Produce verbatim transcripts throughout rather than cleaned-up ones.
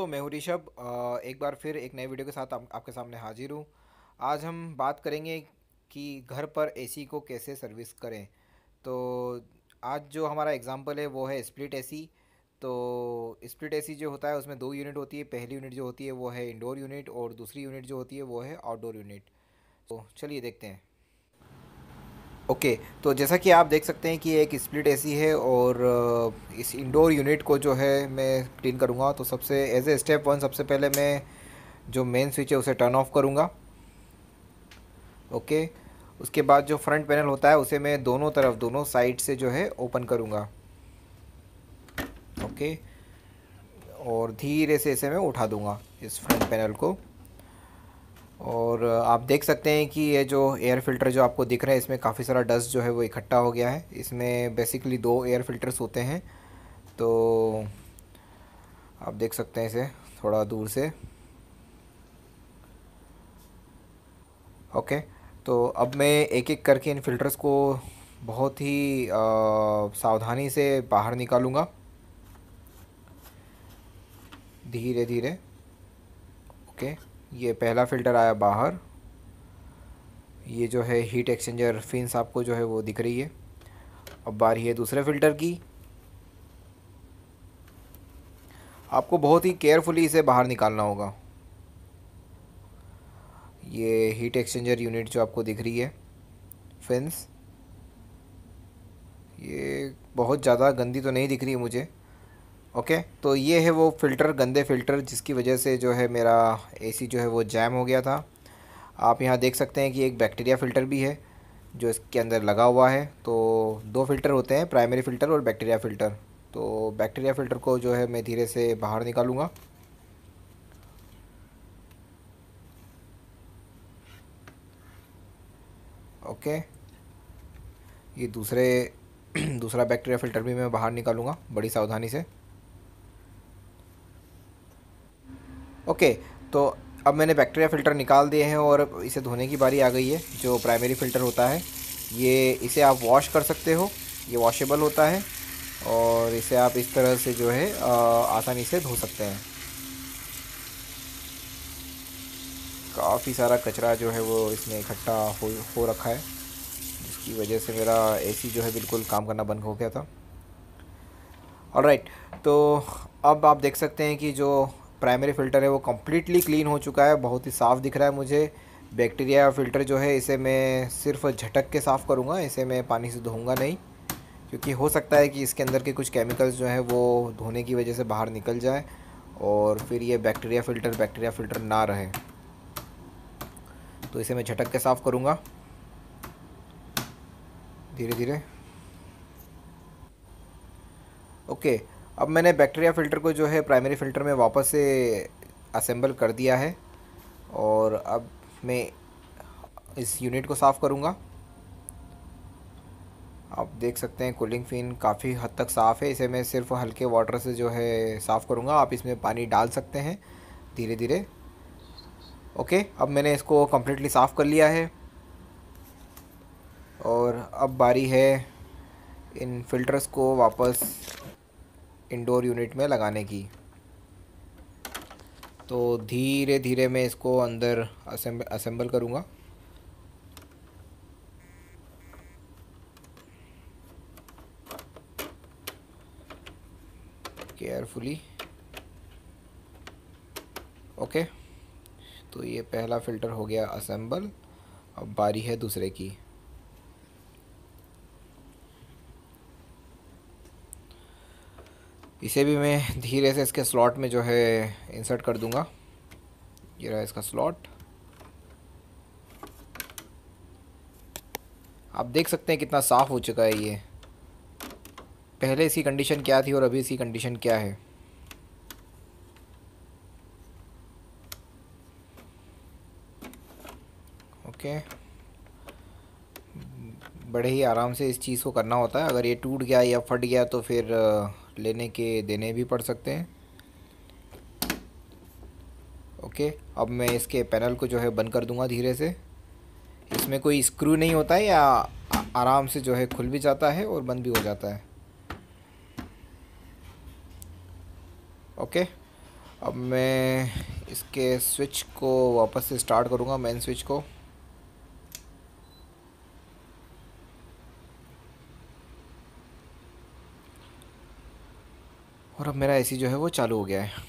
मैं हूँ ऋषभ। अ, एक बार फिर एक नए वीडियो के साथ आप, आपके सामने हाजिर हूँ। आज हम बात करेंगे कि घर पर एसी को कैसे सर्विस करें। तो आज जो हमारा एग्जांपल है वो है स्प्लिट एसी। तो स्प्लिट एसी जो होता है उसमें दो यूनिट होती है। पहली यूनिट जो होती है वो है इंडोर यूनिट और दूसरी यूनिट जो होती है वो है आउटडोर यूनिट। तो चलिए देखते हैं। ओके, तो जैसा कि आप देख सकते हैं कि एक स्प्लिट एसी है और अ, इस इंडोर यूनिट को जो है मैं क्लीन करूँगा। तो सबसे एज ए स्टेप वन सबसे पहले मैं जो मेन स्विच है उसे टर्न ऑफ करूँगा। ओके, उसके बाद जो फ्रंट पैनल होता है उसे मैं दोनों तरफ दोनों साइड से जो है ओपन करूँगा। ओके, और धीरे से इसे मैं उठा दूँगा इस फ्रंट पैनल को। और आप देख सकते हैं कि ये जो एयर फ़िल्टर जो आपको दिख रहा है इसमें काफ़ी सारा डस्ट जो है वो इकट्ठा हो गया है। इसमें बेसिकली दो एयर फ़िल्टर्स होते हैं। तो आप देख सकते हैं इसे थोड़ा दूर से। ओके, तो अब मैं एक एक करके इन फ़िल्टर्स को बहुत ही अ, सावधानी से बाहर निकालूंगा, धीरे धीरे। ओके, ये पहला फ़िल्टर आया बाहर। ये जो है हीट एक्सचेंजर फिन्स आपको जो है वो दिख रही है। अब बारी है दूसरे फ़िल्टर की। आपको बहुत ही केयरफुली इसे बाहर निकालना होगा। ये हीट एक्सचेंजर यूनिट जो आपको दिख रही है फिन्स, ये बहुत ज़्यादा गंदी तो नहीं दिख रही है मुझे। ओके, तो ये है वो फ़िल्टर, गंदे फ़िल्टर जिसकी वजह से जो है मेरा एसी जो है वो जैम हो गया था। आप यहाँ देख सकते हैं कि एक बैक्टीरिया फ़िल्टर भी है जो इसके अंदर लगा हुआ है। तो दो फ़िल्टर होते हैं, प्राइमरी फ़िल्टर और बैक्टीरिया फ़िल्टर। तो बैक्टीरिया फ़िल्टर को जो है मैं धीरे से बाहर निकालूंगा। ओके, ये दूसरे दूसरा बैक्टीरिया फ़िल्टर भी मैं बाहर निकालूंगा बड़ी सावधानी से। ओके, तो अब मैंने बैक्टीरिया फ़िल्टर निकाल दिए हैं और इसे धोने की बारी आ गई है। जो प्राइमरी फ़िल्टर होता है ये, इसे आप वॉश कर सकते हो, ये वॉशेबल होता है और इसे आप इस तरह से जो है अ, आसानी से धो सकते हैं। काफ़ी सारा कचरा जो है वो इसमें इकट्ठा हो हो रखा है जिसकी वजह से मेरा एसी जो है बिल्कुल काम करना बंद हो गया था। ऑलराइट, तो अब आप देख सकते हैं कि जो प्राइमरी फ़िल्टर है वो कम्प्लीटली क्लीन हो चुका है, बहुत ही साफ़ दिख रहा है मुझे। बैक्टीरिया फ़िल्टर जो है इसे मैं सिर्फ झटक के साफ़ करूँगा, इसे मैं पानी से धोऊंगा नहीं, क्योंकि हो सकता है कि इसके अंदर के कुछ केमिकल्स जो है वो धोने की वजह से बाहर निकल जाए और फिर ये बैक्टीरिया फ़िल्टर बैक्टीरिया फ़िल्टर ना रहे। तो इसे मैं झटक के साफ़ करूँगा धीरे धीरे। ओके, अब मैंने बैक्टीरिया फ़िल्टर को जो है प्राइमरी फ़िल्टर में वापस से असेंबल कर दिया है और अब मैं इस यूनिट को साफ़ करूँगा। आप देख सकते हैं कूलिंग फ़िन काफ़ी हद तक साफ़ है, इसे मैं सिर्फ हल्के वाटर से जो है साफ़ करूँगा। आप इसमें पानी डाल सकते हैं धीरे धीरे। ओके, अब मैंने इसको कम्प्लीटली साफ़ कर लिया है और अब बारी है इन फ़िल्टर्स को वापस इंडोर यूनिट में लगाने की। तो धीरे धीरे मैं इसको अंदर असेंबल असेंबल करूँगा। केयरफुली। ओके, तो ये पहला फ़िल्टर हो गया असेंबल। अब बारी है दूसरे की। इसे भी मैं धीरे से इसके स्लॉट में जो है इंसर्ट कर दूंगा। ये रहा इसका स्लॉट। आप देख सकते हैं कितना साफ़ हो चुका है ये। पहले इसकी कंडीशन क्या थी और अभी इसकी कंडीशन क्या है। ओके, बड़े ही आराम से इस चीज़ को करना होता है। अगर ये टूट गया या फट गया तो फिर अ, लेने के देने भी पड़ सकते हैं। ओके, अब मैं इसके पैनल को जो है बंद कर दूंगा धीरे से। इसमें कोई स्क्रू नहीं होता है, या आ- आराम से जो है खुल भी जाता है और बंद भी हो जाता है। ओके, अब मैं इसके स्विच को वापस से स्टार्ट करूँगा, मेन स्विच को। और अब मेरा एसी जो है वो चालू हो गया है।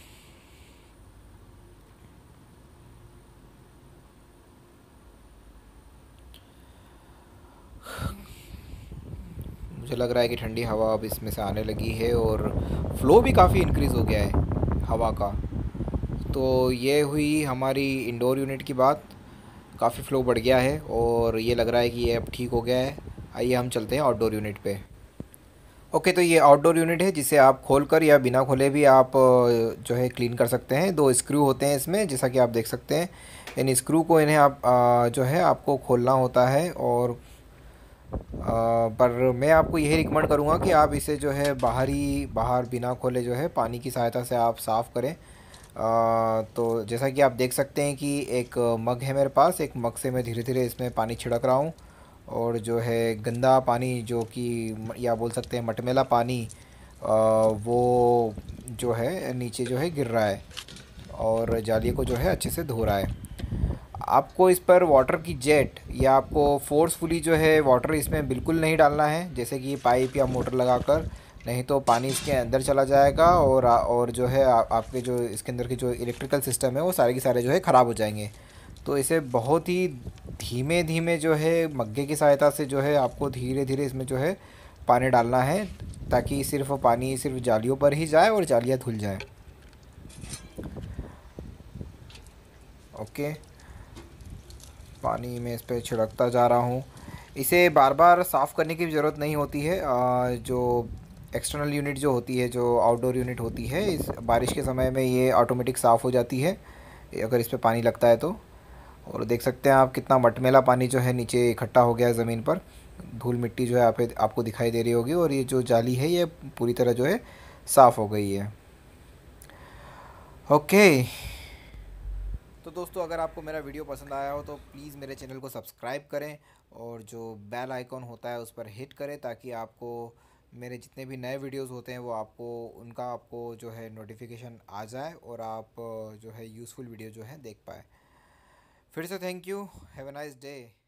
मुझे लग रहा है कि ठंडी हवा अब इसमें से आने लगी है और फ्लो भी काफ़ी इंक्रीज़ हो गया है हवा का। तो ये हुई हमारी इंडोर यूनिट की बात। काफ़ी फ़्लो बढ़ गया है और ये लग रहा है कि ये अब ठीक हो गया है। आइए हम चलते हैं आउटडोर यूनिट पे। ओके, तो ये आउटडोर यूनिट है जिसे आप खोलकर या बिना खोले भी आप अ, जो है क्लीन कर सकते हैं। दो स्क्रू होते हैं इसमें, जैसा कि आप देख सकते हैं। इन स्क्रू को इन्हें आप अ, जो है आपको खोलना होता है। और अ, पर मैं आपको यही रिकमेंड करूँगा कि आप इसे जो है बाहर ही बाहर बिना खोले जो है पानी की सहायता से आप साफ़ करें। अ, तो जैसा कि आप देख सकते हैं कि एक मग है मेरे पास। एक मग से मैं धीरे धीरे इसमें पानी छिड़क रहा हूँ। और जो है गंदा पानी जो कि म- या बोल सकते हैं मटमैला पानी, अ, वो जो है नीचे जो है गिर रहा है और जाली को जो है अच्छे से धो रहा है। आपको इस पर वाटर की जेट या आपको फोर्सफुली जो है वाटर इसमें बिल्कुल नहीं डालना है, जैसे कि पाइप या मोटर लगाकर। नहीं तो पानी इसके अंदर चला जाएगा और आ- और जो है आ, आपके जो इसके अंदर के जो इलेक्ट्रिकल सिस्टम है वो सारे के सारे जो है ख़राब हो जाएंगे। तो इसे बहुत ही धीमे धीमे जो है मग्गे की सहायता से जो है आपको धीरे धीरे इसमें जो है पानी डालना है, ताकि सिर्फ पानी सिर्फ जालियों पर ही जाए और जालियाँ धुल जाए। ओके, पानी में इस पर छिड़कता जा रहा हूँ। इसे बार बार साफ़ करने की ज़रूरत नहीं होती है। आ, जो एक्सटर्नल यूनिट जो होती है, जो आउटडोर यूनिट होती है, इस बारिश के समय में ये ऑटोमेटिक साफ़ हो जाती है अगर इस पे पानी लगता है तो। और देख सकते हैं आप कितना मटमैला पानी जो है नीचे इकट्ठा हो गया है ज़मीन पर। धूल मिट्टी जो है आप आपको दिखाई दे रही होगी और ये जो जाली है ये पूरी तरह जो है साफ़ हो गई है। ओके, तो दोस्तों अगर आपको मेरा वीडियो पसंद आया हो तो प्लीज़ मेरे चैनल को सब्सक्राइब करें और जो बेल आइकॉन होता है उस पर हिट करें, ताकि आपको मेरे जितने भी नए वीडियोस होते हैं वो आपको उनका आपको जो है नोटिफिकेशन आ जाए और आप अ, जो है यूज़फुल वीडियो जो है देख पाए। फिर से thank you. Have a nice day.